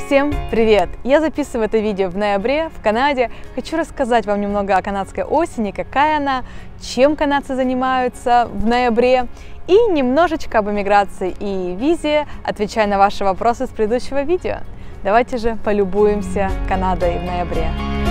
Всем привет! Я записываю это видео в ноябре в Канаде. Хочу рассказать вам немного о канадской осени, какая она, чем канадцы занимаются в ноябре и немножечко об эмиграции и визе, отвечая на ваши вопросы с предыдущего видео. Давайте же полюбуемся Канадой в ноябре.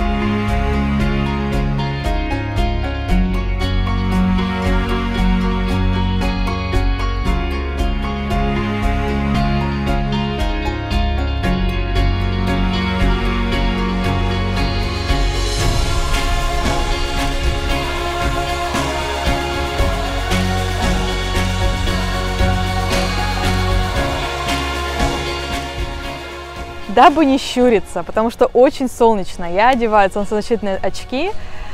Дабы не щуриться, потому что очень солнечно, я одеваю солнцезащитные очки.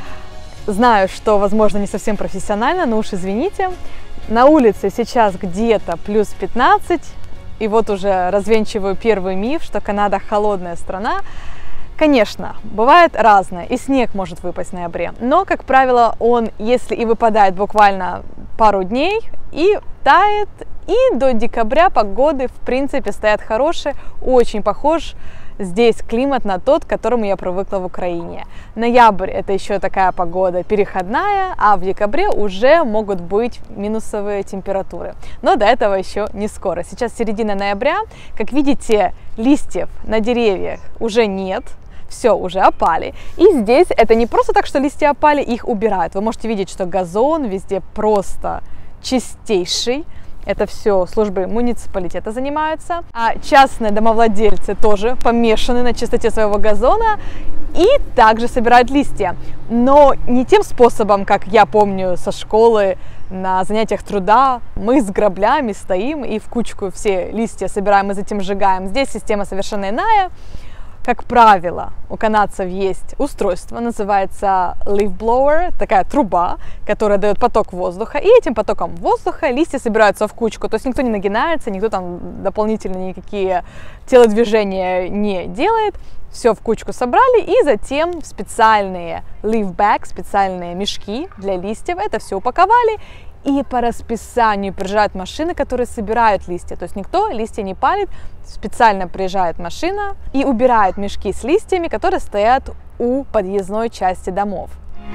Знаю, что, возможно, не совсем профессионально, но уж извините. На улице сейчас где-то плюс 15, и вот уже развенчиваю первый миф, что Канада холодная страна. Конечно, бывает разное, и снег может выпасть в ноябре, но, как правило, он, если и выпадает буквально пару дней, и тает, и до декабря погоды, в принципе, стоят хорошие, очень похож здесь климат на тот, к которому я привыкла в Украине. Ноябрь – это еще такая погода переходная, а в декабре уже могут быть минусовые температуры. Но до этого еще не скоро. Сейчас середина ноября, как видите, листьев на деревьях уже нет. Все, уже опали. И здесь это не просто так, что листья опали, их убирают. Вы можете видеть, что газон везде просто чистейший. Это все службы муниципалитета занимаются. А частные домовладельцы тоже помешаны на чистоте своего газона и также собирают листья. Но не тем способом, как я помню со школы на занятиях труда. Мы с граблями стоим и в кучку все листья собираем и затем сжигаем. Здесь система совершенно иная. Как правило, у канадцев есть устройство, называется leaf blower, такая труба, которая дает поток воздуха, и этим потоком воздуха листья собираются в кучку, то есть никто не нагинается, никто там дополнительно никакие телодвижения не делает, все в кучку собрали, и затем в специальные leaf bags, специальные мешки для листьев, это все упаковали, и по расписанию приезжают машины, которые собирают листья. То есть никто листья не палит, специально приезжает машина и убирает мешки с листьями, которые стоят у подъездной части домов.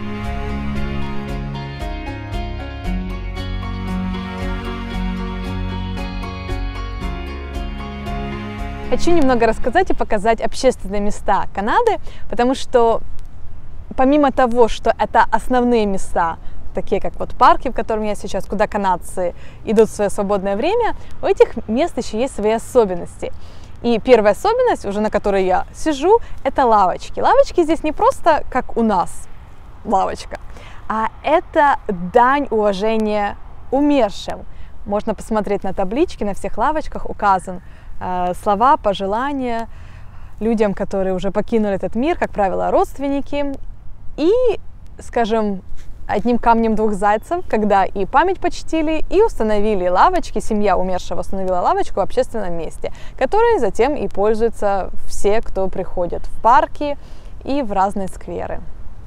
Хочу немного рассказать и показать общественные места Канады, потому что помимо того, что это основные места, такие как вот парки, в котором я сейчас, куда канадцы идут в свое свободное время, у этих мест еще есть свои особенности. И первая особенность, уже на которой я сижу, это лавочки. Лавочки здесь не просто как у нас лавочка, а это дань уважения умершим. Можно посмотреть на таблички, на всех лавочках указаны слова, пожелания людям, которые уже покинули этот мир, как правило, родственники. И, скажем, одним камнем двух зайцев, когда и память почтили, и установили лавочки, семья умершего установила лавочку в общественном месте, которой затем и пользуются все, кто приходит в парки и в разные скверы.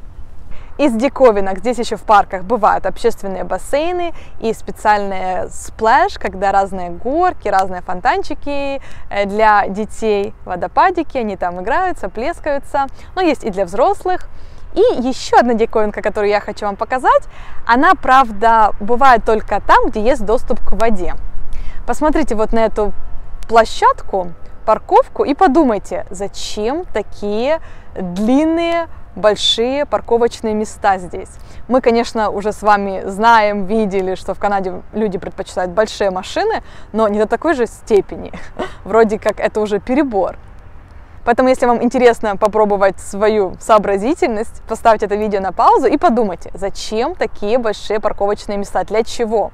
Из диковинок здесь еще в парках бывают общественные бассейны и специальные сплэш, когда разные горки, разные фонтанчики для детей, водопадики, они там играются, плескаются, но есть и для взрослых. И еще одна диковинка, которую я хочу вам показать, она, правда, бывает только там, где есть доступ к воде. Посмотрите вот на эту площадку, парковку и подумайте, зачем такие длинные, большие парковочные места здесь. Мы, конечно, уже с вами знаем, видели, что в Канаде люди предпочитают большие машины, но не до такой же степени. Вроде как это уже перебор. Поэтому, если вам интересно попробовать свою сообразительность, поставьте это видео на паузу и подумайте, зачем такие большие парковочные места, для чего?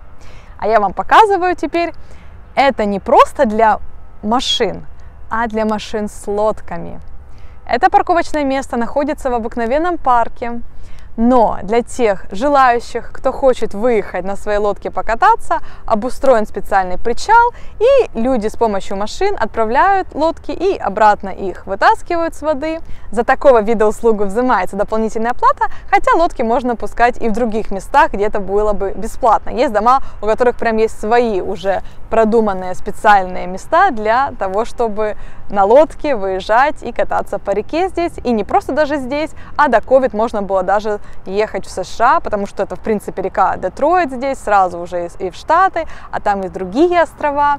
А я вам показываю теперь, это не просто для машин, а для машин с лодками. Это парковочное место находится в обыкновенном парке, Но для тех желающих, кто хочет выехать на своей лодке покататься, обустроен специальный причал, и люди с помощью машин отправляют лодки и обратно их вытаскивают с воды. За такого вида услугу взимается дополнительная плата, хотя лодки можно пускать и в других местах, где это было бы бесплатно. Есть дома, у которых прям есть свои уже продуманные специальные места для того, чтобы на лодке выезжать и кататься по реке здесь. И не просто даже здесь, а до COVID можно было даже ехать в США, потому что это, в принципе, река Детройт здесь, сразу уже и в Штаты, а там и другие острова.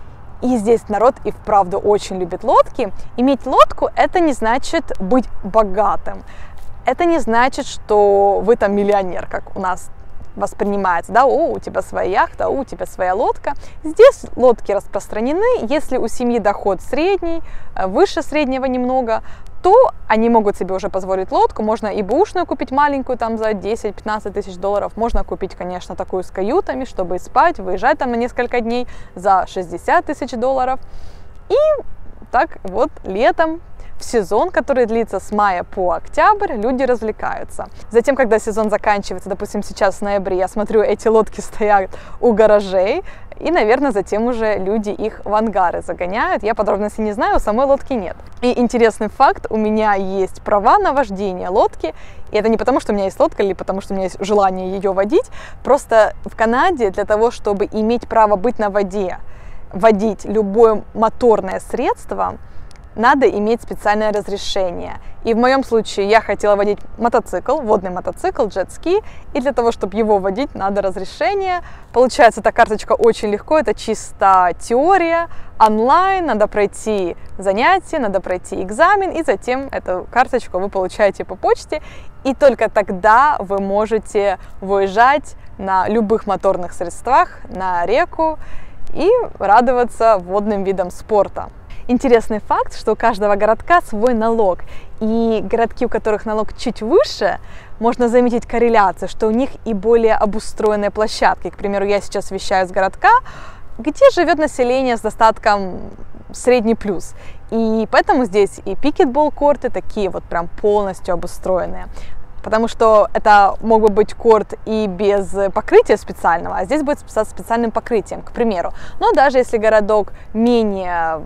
И здесь народ и вправду очень любит лодки. Иметь лодку – это не значит быть богатым. Это не значит, что вы там миллионер, как у нас воспринимается, да, о, у тебя своя яхта, о, у тебя своя лодка. Здесь лодки распространены, если у семьи доход средний, выше среднего немного, то они могут себе уже позволить лодку, можно и бэушную купить маленькую, там за 10-15 тысяч долларов, можно купить, конечно, такую с каютами, чтобы спать, выезжать там на несколько дней за 60 тысяч долларов. И так вот летом, в сезон, который длится с мая по октябрь, люди развлекаются. Затем, когда сезон заканчивается, допустим, сейчас в ноябре, я смотрю, эти лодки стоят у гаражей, и, наверное, затем уже люди их в ангары загоняют. Я подробностей не знаю, у самой лодки нет. И интересный факт, у меня есть права на вождение лодки, и это не потому, что у меня есть лодка, или потому, что у меня есть желание ее водить, просто в Канаде для того, чтобы иметь право быть на воде, водить любое моторное средство, надо иметь специальное разрешение. И в моем случае я хотела водить мотоцикл, водный мотоцикл, джет-ски, и для того, чтобы его водить, надо разрешение. Получается, эта карточка очень легко, это чисто теория, онлайн, надо пройти занятия, надо пройти экзамен, и затем эту карточку вы получаете по почте, и только тогда вы можете выезжать на любых моторных средствах на реку и радоваться водным видам спорта. Интересный факт, что у каждого городка свой налог, и городки, у которых налог чуть выше, можно заметить корреляцию, что у них и более обустроенные площадки. К примеру, я сейчас вещаю из городка, где живет население с достатком средний плюс, и поэтому здесь и пикетбол-корты такие вот прям полностью обустроенные. Потому что это мог бы быть корт и без покрытия специального, а здесь будет со специальным покрытием, к примеру. Но даже если городок менее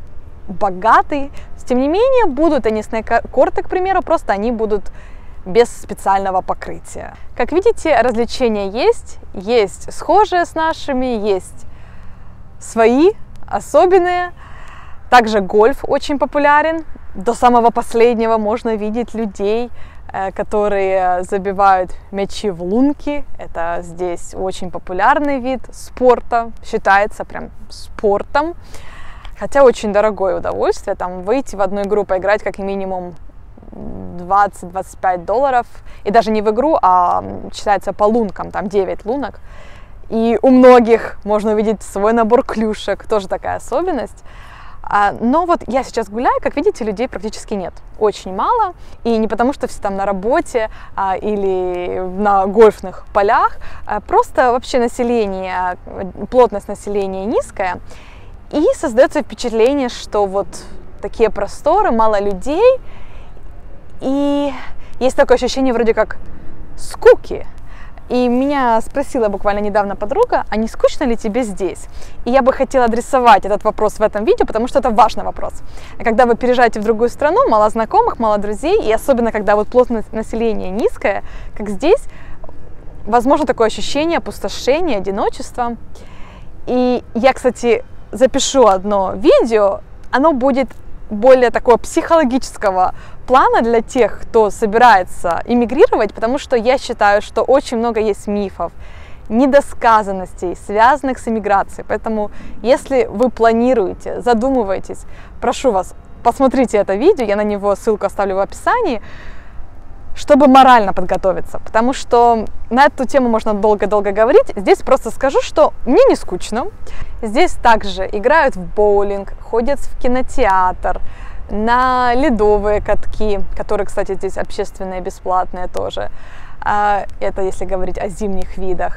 богатый, тем не менее будут теннисные корты, к примеру, просто они будут без специального покрытия. Как видите, развлечения есть схожие с нашими, есть свои, особенные. Также гольф очень популярен. До самого последнего можно видеть людей, которые забивают мячи в лунки. Это здесь очень популярный вид спорта, считается прям спортом. Хотя очень дорогое удовольствие, там выйти в одну игру, поиграть как минимум 20-25 долларов, и даже не в игру, а считается по лункам, там 9 лунок. И у многих можно увидеть свой набор клюшек, тоже такая особенность. Но вот я сейчас гуляю, как видите, людей практически нет, очень мало, и не потому, что все там на работе или на гольфных полях, просто вообще население, плотность населения низкая. И создается впечатление, что вот такие просторы, мало людей, и есть такое ощущение вроде как скуки. И меня спросила буквально недавно подруга, а не скучно ли тебе здесь? И я бы хотела адресовать этот вопрос в этом видео, потому что это важный вопрос. Когда вы переезжаете в другую страну, мало знакомых, мало друзей, и особенно когда вот плотность населения низкая, как здесь, возможно такое ощущение опустошения, одиночества. И я, кстати, запишу одно видео, оно будет более такого психологического плана для тех, кто собирается эмигрировать, потому что я считаю, что очень много есть мифов, недосказанностей, связанных с эмиграцией. Поэтому, если вы планируете, задумываетесь, прошу вас, посмотрите это видео, я на него ссылку оставлю в описании, чтобы морально подготовиться, потому что на эту тему можно долго-долго говорить. Здесь просто скажу, что мне не скучно. Здесь также играют в боулинг, ходят в кинотеатр, на ледовые катки, которые, кстати, здесь общественные, бесплатные тоже. Это если говорить о зимних видах.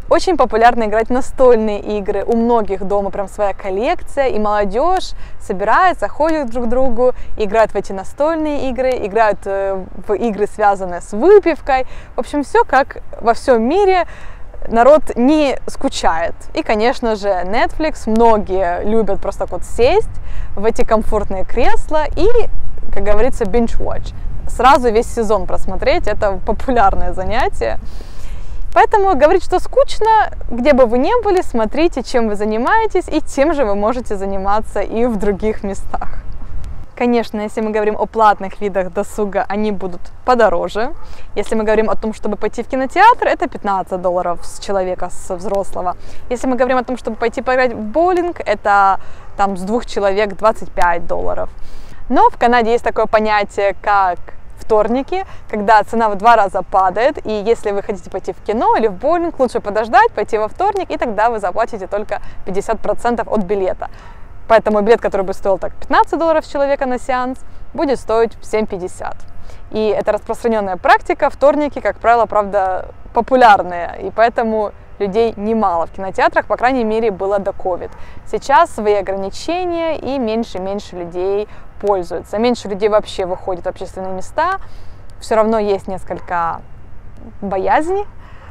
Очень популярно играть в настольные игры. У многих дома прям своя коллекция, и молодежь собирается, ходит друг к другу, играют в эти настольные игры, играют в игры, связанные с выпивкой. В общем, все как во всем мире. Народ не скучает. И, конечно же, Netflix. Многие любят просто так вот сесть в эти комфортные кресла и, как говорится, binge-watch. Сразу весь сезон просмотреть. Это популярное занятие. Поэтому говорить, что скучно, где бы вы ни были, смотрите, чем вы занимаетесь, и тем же вы можете заниматься и в других местах. Конечно, если мы говорим о платных видах досуга, они будут подороже. Если мы говорим о том, чтобы пойти в кинотеатр, это $15 с человека, с взрослого. Если мы говорим о том, чтобы пойти поиграть в боулинг, это там с 2 человек $25. Но в Канаде есть такое понятие, как вторники, когда цена в 2 раза падает, и если вы хотите пойти в кино или в боулинг, лучше подождать, пойти во вторник, и тогда вы заплатите только 50% от билета. Поэтому билет, который бы стоил так $15 с человека на сеанс, будет стоить $7.50. И это распространенная практика, вторники, как правило, правда, популярные, и поэтому людей немало в кинотеатрах, по крайней мере, было до COVID. Сейчас свои ограничения, и меньше и меньше людей пользуются. Меньше людей вообще выходит в общественные места. Все равно есть несколько боязни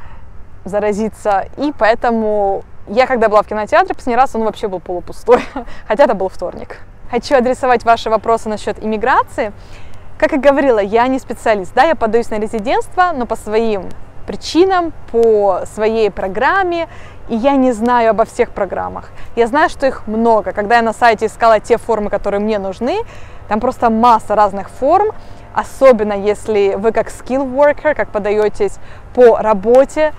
заразиться, и поэтому я, когда была в кинотеатре, последний раз он вообще был полупустой, хотя это был вторник. Хочу адресовать ваши вопросы насчет иммиграции. Как и говорила, я не специалист, да, я подаюсь на резидентство, но по своим причинам, по своей программе, и я не знаю обо всех программах. Я знаю, что их много. Когда я на сайте искала те формы, которые мне нужны, там просто масса разных форм, особенно если вы как skill worker, как подаетесь по работе,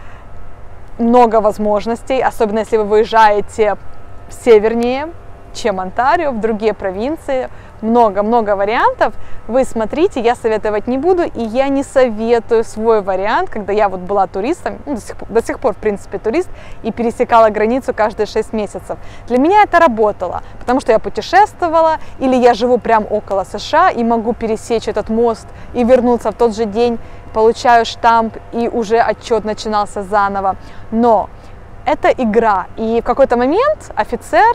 много возможностей, особенно если вы выезжаете севернее, чем Онтарио, в другие провинции, много-много вариантов. Вы смотрите, я советовать не буду, и я не советую свой вариант, когда я вот была туристом, ну, до сих пор, в принципе, турист, и пересекала границу каждые 6 месяцев. Для меня это работало, потому что я путешествовала, или я живу прямо около США и могу пересечь этот мост и вернуться в тот же день, получаю штамп, и уже отчет начинался заново. Но это игра, и в какой-то момент офицер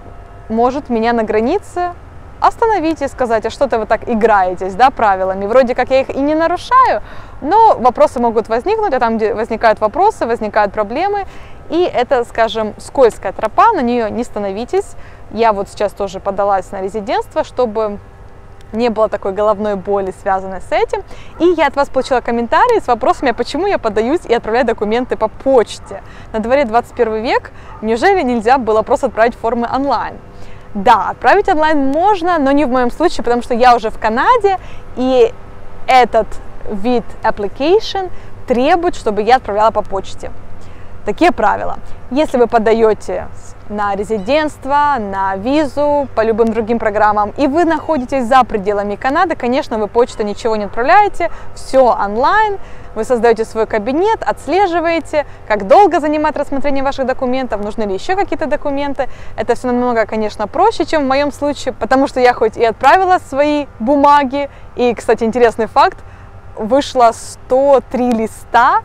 может меня на границе остановить и сказать: а что-то вы так играетесь, да, правилами. Вроде как я их и не нарушаю, но вопросы могут возникнуть, а там, где возникают вопросы, возникают проблемы, и это, скажем, скользкая тропа, на нее не становитесь. Я вот сейчас тоже подалась на резидентство, чтобы не было такой головной боли, связанной с этим. И я от вас получила комментарии с вопросами, почему я подаюсь и отправляю документы по почте. На дворе 21 век, неужели нельзя было просто отправить формы онлайн? Да, отправить онлайн можно, но не в моем случае, потому что я уже в Канаде, и этот вид application требует, чтобы я отправляла по почте. Такие правила. Если вы подаете на резидентство, на визу, по любым другим программам, и вы находитесь за пределами Канады, конечно, вы почтой ничего не отправляете, все онлайн, вы создаете свой кабинет, отслеживаете, как долго занимает рассмотрение ваших документов, нужны ли еще какие-то документы. Это все намного, конечно, проще, чем в моем случае, потому что я хоть и отправила свои бумаги, и, кстати, интересный факт, вышло 103 листа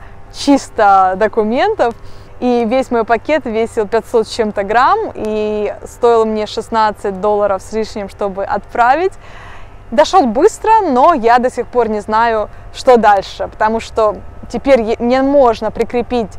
чисто документов, и весь мой пакет весил 500 с чем-то грамм, и стоил мне $16 с лишним, чтобы отправить. Дошел быстро, но я до сих пор не знаю, что дальше, потому что теперь мне можно прикрепить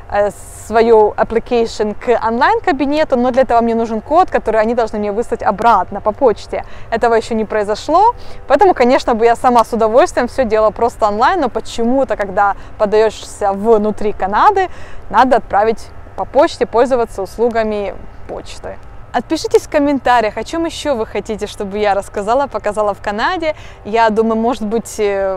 свою application к онлайн-кабинету, но для этого мне нужен код, который они должны мне выслать обратно по почте. Этого еще не произошло, поэтому, конечно, бы я сама с удовольствием все делала просто онлайн, но почему-то, когда подаешься внутри Канады, надо отправить по почте, пользоваться услугами почты. Отпишитесь в комментариях, о чем еще вы хотите, чтобы я рассказала, показала в Канаде. Я думаю, может быть,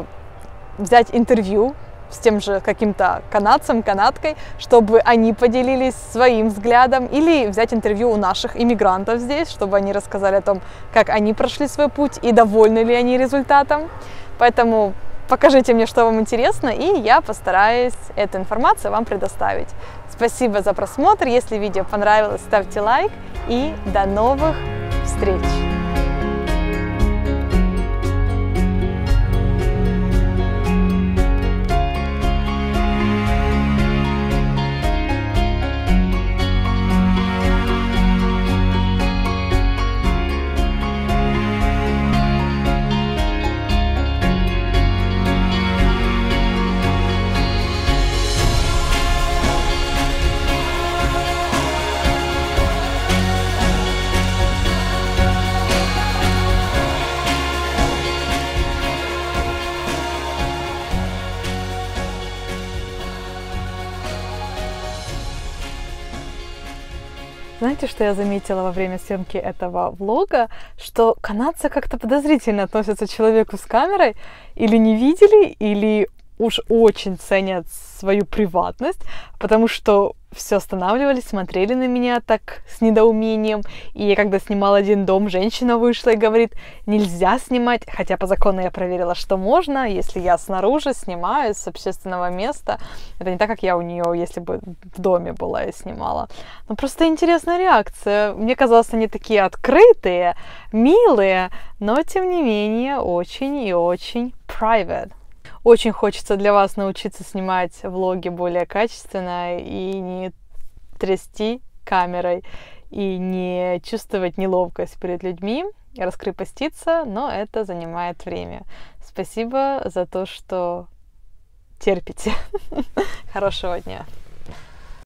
взять интервью с тем же каким-то канадцем, канадкой, чтобы они поделились своим взглядом, или взять интервью у наших иммигрантов здесь, чтобы они рассказали о том, как они прошли свой путь и довольны ли они результатом. Поэтому покажите мне, что вам интересно, и я постараюсь эту информацию вам предоставить. Спасибо за просмотр. Если видео понравилось, ставьте лайк, и до новых встреч! Знаете, что я заметила во время съемки этого влога? Что канадцы как-то подозрительно относятся к человеку с камерой. Или не видели, или уж очень ценят свою приватность, потому что все останавливались, смотрели на меня так с недоумением. И я когда снимала один дом, женщина вышла и говорит, нельзя снимать, хотя по закону я проверила, что можно, если я снаружи снимаю с общественного места. Это не так, как я у нее, если бы в доме была и снимала. Но просто интересная реакция. Мне казалось, они такие открытые, милые, но тем не менее очень и очень private. Очень хочется для вас научиться снимать влоги более качественно и не трясти камерой, и не чувствовать неловкость перед людьми, раскрепоститься, но это занимает время. Спасибо за то, что терпите. Хорошего дня.